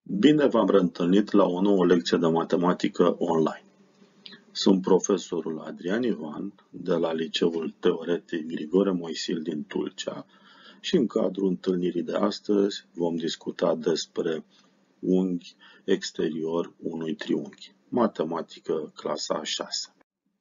Bine v-am reîntâlnit la o nouă lecție de matematică online. Sunt profesorul Adrian Ivan de la Liceul Teoretic Grigore Moisil din Tulcea și în cadrul întâlnirii de astăzi vom discuta despre unghi exterior unui triunghi. Matematică clasa a 6.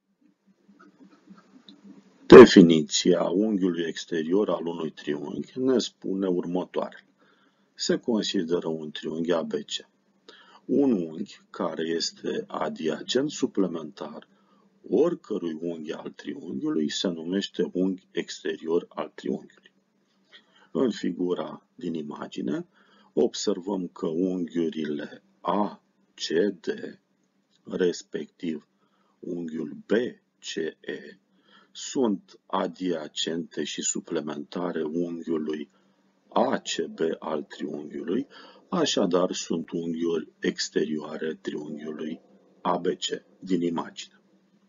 Definiția unghiului exterior al unui triunghi ne spune următoarele. Se consideră un triunghi ABC. Un unghi care este adiacent suplementar oricărui unghi al triunghiului se numește unghi exterior al triunghiului. În din imagine observăm că unghiurile ACD, respectiv unghiul BCE, sunt adiacente și suplementare unghiului ACB al triunghiului, așadar sunt unghiuri exterioare triunghiului ABC din imagine.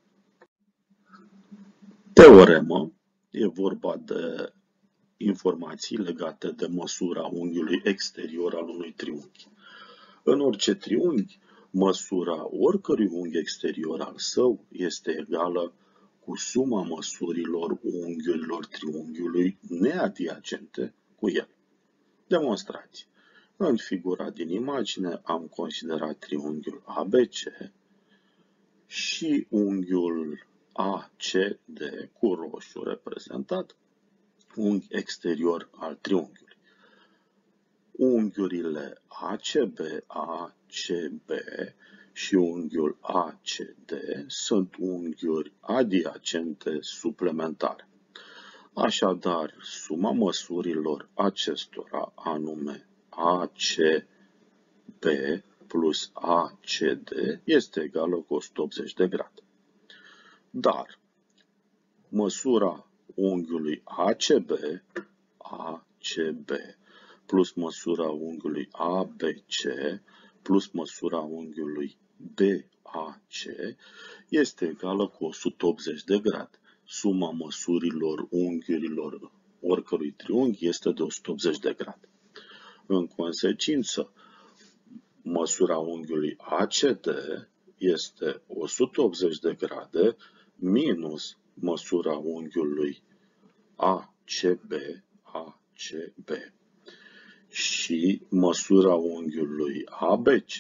Teoremă e vorba de informații legate de măsura unghiului exterior al unui triunghi. În orice triunghi, măsura oricărui unghi exterior al său este egală cu suma măsurilor unghiurilor triunghiului neadiacente cu el. Demonstrație. În figura din imagine am considerat triunghiul ABC și unghiul ACD cu roșu reprezentat, unghi exterior al triunghiului. Unghiurile ACB, ACB și unghiul ACD sunt unghiuri adiacente suplementare. Așadar, suma măsurilor acestora, anume ACB plus ACD, este egală cu 180 de grade. Dar măsura unghiului ACB plus măsura unghiului ABC plus măsura unghiului BAC este egală cu 180 de grade. Suma măsurilor unghiurilor oricărui triunghi este de 180 de grade. În consecință, măsura unghiului ACD este 180 de grade minus măsura unghiului ACB și măsura unghiului ABC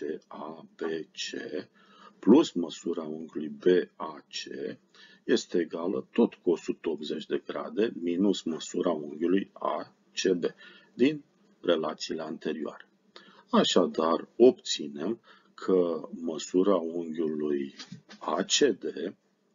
plus măsura unghiului BAC este egală tot cu 180 de grade minus măsura unghiului ACB din relațiile anterioare. Așadar, obținem că măsura unghiului ACD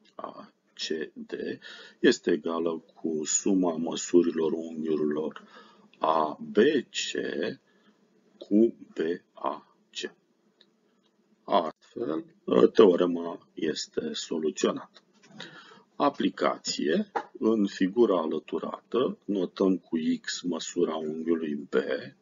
este egală cu suma măsurilor unghiurilor ABC cu BAC. Astfel, teorema este soluționată. Aplicație. În figura alăturată notăm cu X măsura unghiului B.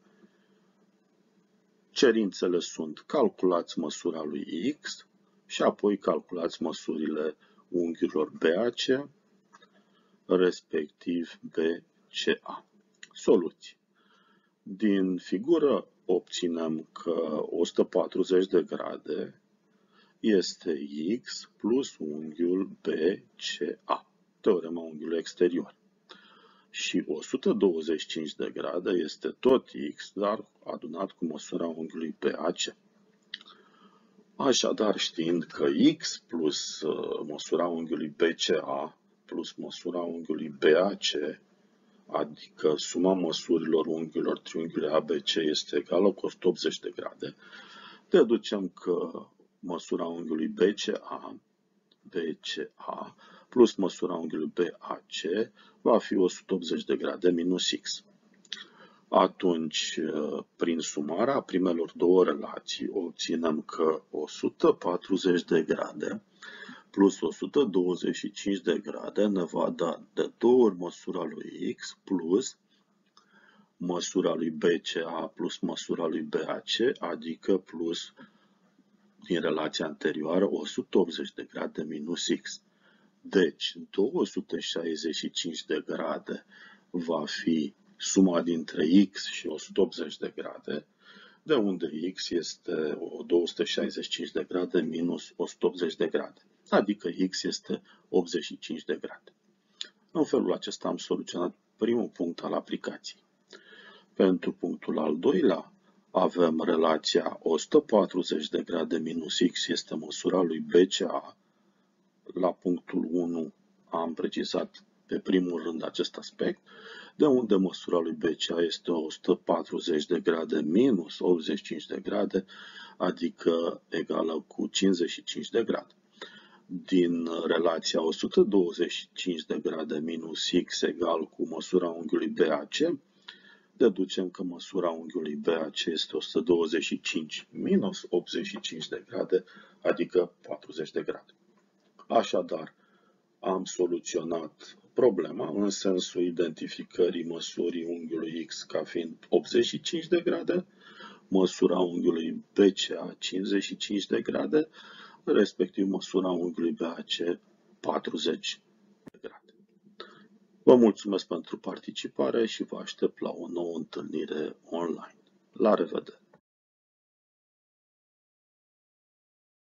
Cerințele sunt: calculați măsura lui X și apoi calculați măsurile unghiurilor BAC, respectiv BCA. Soluții. Din figură obținem că 140 de grade este X plus unghiul BCA, teorema unghiului exterior. Și 125 de grade este tot X, dar adunat cu măsura unghiului BAC. Așadar, știind că X plus măsura unghiului BCA plus măsura unghiului BAC, adică suma măsurilor unghiurilor triunghiului ABC este egală cu 180 de grade, deducem că măsura unghiului BCA plus măsura unghiului BAC va fi 180 de grade minus X. Atunci, prin sumarea primelor două relații, obținem că 140 de grade plus 125 de grade ne va da de două ori măsura lui X plus măsura lui BCA plus măsura lui BAC, adică plus din relația anterioară 180 de grade minus X. Deci 265 de grade va fi suma dintre X și 180 de grade, de unde x este 265 de grade minus 180 de grade, adică x este 85 de grade. În felul acesta am soluționat primul punct al aplicației. Pentru punctul al doilea avem relația 140 de grade minus x este măsura lui BCA. La punctul 1 am precizat pe primul rând acest aspect, de unde măsura lui BCA este 140 de grade minus 85 de grade, adică egală cu 55 de grade. Din relația 125 de grade minus x egal cu măsura unghiului BAC, deducem că măsura unghiului BAC este 125 minus 85 de grade, adică 40 de grade. Așadar, am soluționat problema în sensul identificării măsurii unghiului x ca fiind 85 de grade, măsura unghiului BCA 55 de grade, respectiv măsura unghiului BAC 40 de grade. Vă mulțumesc pentru participare și vă aștept la o nouă întâlnire online. La revedere!